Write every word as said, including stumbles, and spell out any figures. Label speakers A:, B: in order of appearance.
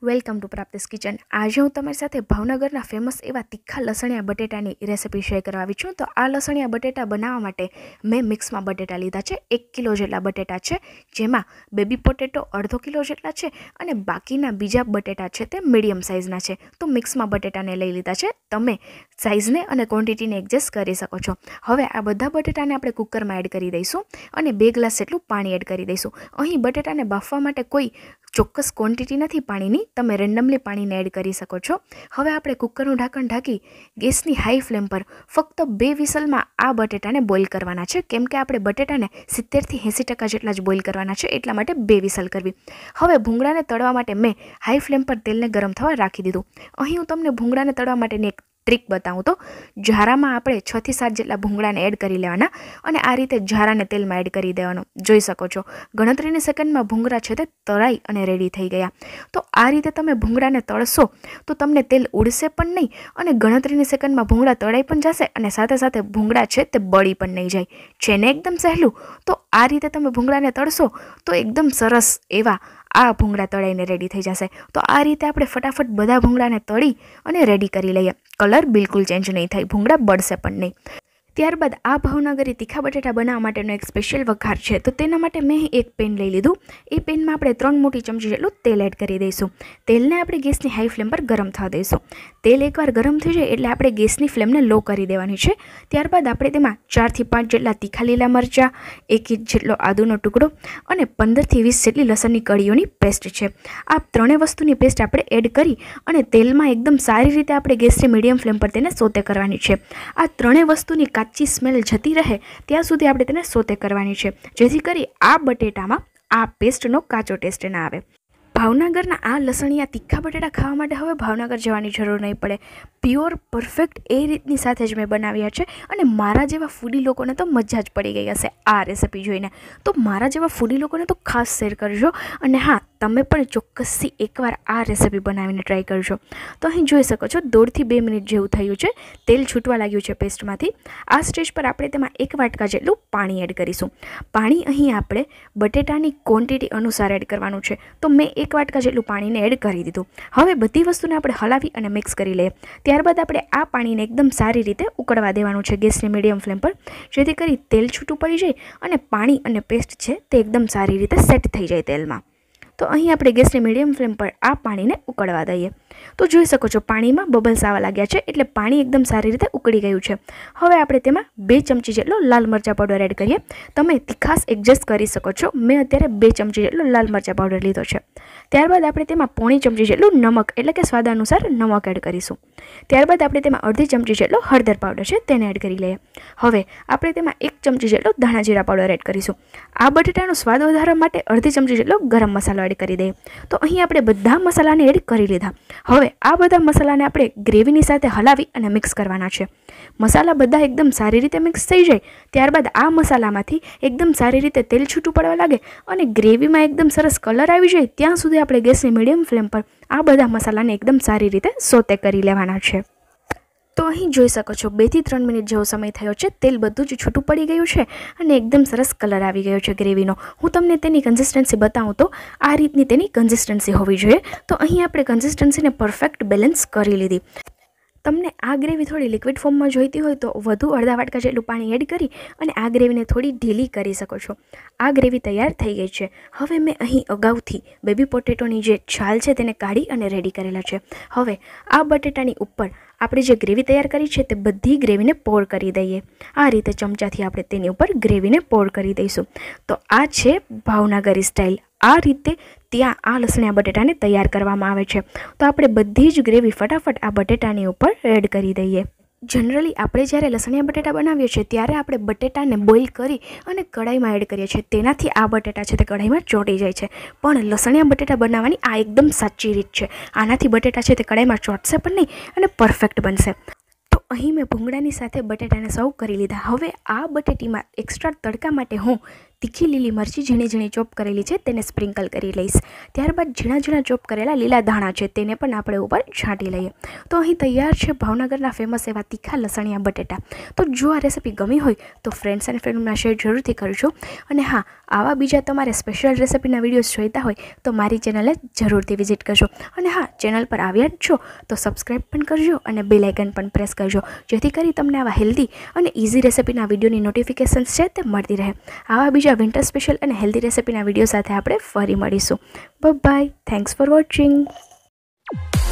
A: Welcome to પ્રાપ્તિસ kitchen. આજે હું તમારી સાથે ભાવનગરના ફેમસ એવા તીખા લસણિયા બટેટાની રેસિપી શેર કરવા આવી છું। તો આ લસણિયા બટેટા બનાવવા માટે મેં મિક્સમાં બટેટા લીધા છે। એક કિલો જેટલા બટેટા છે, જેમાં બેબી પોટેટો અડધો કિલો જેટલા છે અને બાકીના બીજા બટેટા છે તે મીડિયમ સાઇઝના છે। તો મિક્સમાં બટેટાને લઈ લીધા છે। તમે સાઇઝને અને ક્વોન્ટિટીને એડજસ્ટ કરી શકો છો। હવે આ બધા બટેટાને આપણે કુકરમાં એડ કરી દઈશું અને બે ગ્લાસ જેટલું પાણી એડ કરી દઈશું। અહીં બટેટાને બાફવા માટે કોઈ ચોક્કસ ક્વોન્ટિટી નથી પાણીની, તમે રેન્ડમલી પાણીને એડ કરી શકો છો। હવે આપણે કુકરનું ઢાંકણ ઢાંકી ગેસની હાઈ ફ્લેમ પર ફક્ત બે વિસલમાં આ બટેટાને બોઇલ કરવાના છે, કેમ કે આપણે બટેટાને સિત્તેરથી એંસી ટકા જેટલા જ બોઇલ કરવાના છે, એટલા માટે બે વિસલ કરવી। હવે ભૂંગળાને તળવા માટે મેં હાઈ ફ્લેમ પર તેલને ગરમ થવા રાખી દીધું। અહીં હું તમને ભૂંગળાને તળવા માટેની એક ટ્રીક બતાવું તો ઝારામાં આપણે છ થી સાત જેટલા ભૂંગળાને એડ કરી લેવાના અને આ રીતે ઝારાને તેલમાં એડ કરી દેવાનો। જોઈ શકો છો ગણતરીની સેકન્ડમાં ભૂંગળા છે તે તળાઈ અને રેડી થઈ ગયા। તો આ રીતે તમે ભૂંગળાને તળશો તો તમને તેલ ઉડશે પણ નહીં અને ગણતરીની સેકન્ડમાં ભૂંગળા તળાઈ પણ જશે અને સાથે સાથે ભૂંગળા છે તે બળી પણ નહીં જાય। છે ને એકદમ સહેલું। તો આ રીતે તમે ભૂંગળાને તળશો તો એકદમ સરસ એવા આ ભૂંગળા તળાઈને રેડી થઈ જશે। તો આ રીતે આપણે ફટાફટ બધા ભૂંગળાને તળી અને રેડી કરી લઈએ। કલર બિલકુલ ચેન્જ નહીં થાય, ભૂંગળા બળશે પણ નહીં। ત્યારબાદ આ ભાવનગરી તીખા બટેટા બનાવવા માટેનો એક સ્પેશિયલ વઘાર છે। તો તેના માટે મેં એક પેન લઈ લીધું। એ પેનમાં આપણે ત્રણ મોટી ચમચી જેટલું તેલ એડ કરી દઈશું। તેલને આપણે ગેસની હાઈ ફ્લેમ પર ગરમ થવા દઈશું। તેલ એકવાર ગરમ થઈ જાય એટલે આપણે ગેસની ફ્લેમને લો કરી દેવાની છે। ત્યારબાદ આપણે તેમાં ચારથી પાંચ જેટલા તીખા લીલા મરચાં, એક ઇંચ જેટલો આદુનો ટુકડો અને પંદરથી વીસ જેટલી લસણની કળીઓની પેસ્ટ છે, આ ત્રણેય વસ્તુની પેસ્ટ આપણે એડ કરી અને તેલમાં એકદમ સારી રીતે આપણે ગેસની મીડિયમ ફ્લેમ પર તેને સોતે કરવાની છે। આ ત્રણેય વસ્તુની કાચી સ્મેલ જતી રહે ત્યાં સુધી આપણે તેને સોતે કરવાની છે, જેથી કરી આ બટેટામાં આ પેસ્ટનો કાચો ટેસ્ટ ના આવે। ભાવનગરના આ લસણિયા તીખા બટેટા ખાવા માટે હવે ભાવનગર જવાની જરૂર નહીં પડે। પ્યોર પરફેક્ટ એ રીતની સાથે જ મેં બનાવ્યા છે અને મારા જેવા ફૂડી લોકોને તો મજા જ પડી ગઈ હશે આ રેસિપી જોઈને। તો મારા જેવા ફૂડી લોકોને તો ખાસ શેર કરજો અને હા, તમે પણ ચોક્કસથી એકવાર આ રેસિપી બનાવીને ટ્રાય કરજો। તો અહીં જોઈ શકો છો દોઢથી બે મિનિટ જેવું થયું છે, તેલ છૂટવા લાગ્યું છે પેસ્ટમાંથી। આ સ્ટેજ પર આપણે તેમાં એક વાટકા જેટલું પાણી એડ કરીશું। પાણી અહીં આપણે બટેટાની ક્વોન્ટિટી અનુસાર એડ કરવાનું છે, તો મેં એક વાટકા જેટલું પાણીને એડ કરી દીધું। હવે બધી વસ્તુને આપણે હલાવી અને મિક્સ કરી લઈએ। ત્યારબાદ આપણે આ પાણીને એકદમ સારી રીતે ઉકળવા દેવાનું છે ગેસની મીડિયમ ફ્લેમ પર, જેથી કરી તેલ છૂટું પડી જાય અને પાણી અને પેસ્ટ છે તે એકદમ સારી રીતે સેટ થઈ જાય તેલમાં। તો અહીં આપણે ગેસની મીડિયમ ફ્લેમ પર આ પાણીને ઉકળવા દઈએ। તો જોઈ શકો છો પાણીમાં બબલ્સ આવવા લાગ્યા છે, એટલે પાણી એકદમ સારી રીતે ઉકળી ગયું છે। હવે આપણે તેમાં બે ચમચી જેટલો લાલ મરચાં પાવડર એડ કરીએ। તમે તીખાસ એડજસ્ટ કરી શકો છો, મેં અત્યારે બે ચમચી જેટલો લાલ મરચાં પાવડર લીધો છે। ત્યારબાદ આપણે તેમાં પોણી ચમચી જેટલું નમક એટલે કે સ્વાદ અનુસાર નમક એડ કરીશું। ત્યારબાદ આપણે તેમાં અડધી ચમચી જેટલો હળદર પાવડર છે તેને એડ કરી લઈએ। હવે આપણે તેમાં એક ચમચી જેટલો ધાણા જીરા પાવડર એડ કરીશું। આ બટેટાનો સ્વાદ વધારવા માટે અડધી ચમચી જેટલો ગરમ મસાલો એડ કરી દઈએ। તો અહીં આપણે બધા મસાલાને એડ કરી લીધા। હવે આ બધા મસાલાને આપણે ગ્રેવીની સાથે હલાવી અને મિક્સ કરવાના છે। મસાલા બધા એકદમ સારી રીતે મિક્સ થઈ જાય ત્યારબાદ આ મસાલામાંથી એકદમ સારી રીતે તેલ છૂટું પડવા લાગે અને ગ્રેવીમાં એકદમ સરસ કલર આવી જાય ત્યાં સુધી આપણે ગેસની મીડિયમ ફ્લેમ પર આ બધા મસાલાને એકદમ સારી રીતે સોતે કરી લેવાના છે। તો અહીં જોઈ શકો છો બે થી ત્રણ મિનિટ જેવો સમય થયો છે, તેલ બધું જ છૂટું પડી ગયું છે અને એકદમ સરસ કલર આવી ગયો છે ગ્રેવીનો। હું તમને તેની કન્સિસ્ટન્સી બતાવું તો આ રીતની તેની કન્સિસ્ટન્સી હોવી જોઈએ। તો અહીં આપણે કન્સિસ્ટન્સીને પરફેક્ટ બેલેન્સ કરી લીધી। તમને આ ગ્રેવી થોડી લિક્વિડ ફોર્મમાં જોઈતી હોય તો વધુ અડધા વાટકા જેટલું પાણી એડ કરી અને આ ગ્રેવીને થોડી ઢીલી કરી શકો છો। આ ગ્રેવી તૈયાર થઈ ગઈ છે। હવે મેં અહીં અગાઉથી બેબી પોટેટોની જે છાલ છે તેને કાઢી અને રેડી કરેલા છે। હવે આ બટેટાની ઉપર આપણે જે ગ્રેવી તૈયાર કરી છે તે બધી ગ્રેવીને પોર કરી દઈએ। આ રીતે ચમચાથી આપણે તેની ઉપર ગ્રેવીને પોર કરી દઈશું। તો આ છે ભાવનગરી સ્ટાઇલ। આ રીતે ત્યાં આ લસણિયા બટેટાને તૈયાર કરવામાં આવે છે। તો આપણે બધી જ ગ્રેવી ફટાફટ આ બટેટાની ઉપર એડ કરી દઈએ। જનરલી આપણે જ્યારે લસણિયા બટેટા બનાવીએ છીએ ત્યારે આપણે બટેટાને બોઇલ કરી અને કઢાઈમાં એડ કરીએ છીએ, તેનાથી આ બટેટા છે તે કઢાઈમાં ચોંટી જાય છે। પણ લસણિયા બટેટા બનાવવાની આ એકદમ સાચી રીત છે। આનાથી બટેટા છે તે કઢાઈમાં ચોંટશે પણ નહીં અને પરફેક્ટ બનશે। તો અહીં મેં ભૂંગળાની સાથે બટેટાને સર્વ કરી લીધા। હવે આ બટેટીમાં એક્સ્ટ્રા તડકા માટે હું તીખી લીલી મરચી ઝીણી ઝીણી ચોપ કરેલી છે તેને સ્પ્રિંકલ કરી લઈશ. ત્યારબાદ ઝીણા ઝીણા ચોપ કરેલા લીલા ધાણા છે તેને પણ આપણે ઉપર છાંટી લઈએ. તો અહીં તૈયાર છે ભાવનગરના ફેમસ એવા તીખા લસણિયા બટેટા. તો જો આ રેસીપી ગમી હોય તો ફ્રેન્ડ્સ એન્ડ ફેમિલીમાં શેર જરૂરથી કરજો. અને હા, આવા બીજા તમારે સ્પેશિયલ રેસીપીના વિડીયોઝ જોઈતા હોય તો મારી ચેનલને જરૂરથી વિઝિટ કરજો. અને હા, ચેનલ પર આવ્યા જ છો તો સબસ્ક્રાઈબ પણ કરજો અને બેલ આઇકન પણ પ્રેસ કરજો, જેથી કરી તમને આવા હેલ્ધી અને ઇઝી રેસીપીના વિડીયોની નોટિફિકેશન્સ છે તે મળતી રહે. આવા બીજા વિન્ટર સ્પેશિયલ અને હેલ્ધી રેસીપીના વિડીયો સાથે આપણે ફરી મળીશું. બાય. Thanks for watching.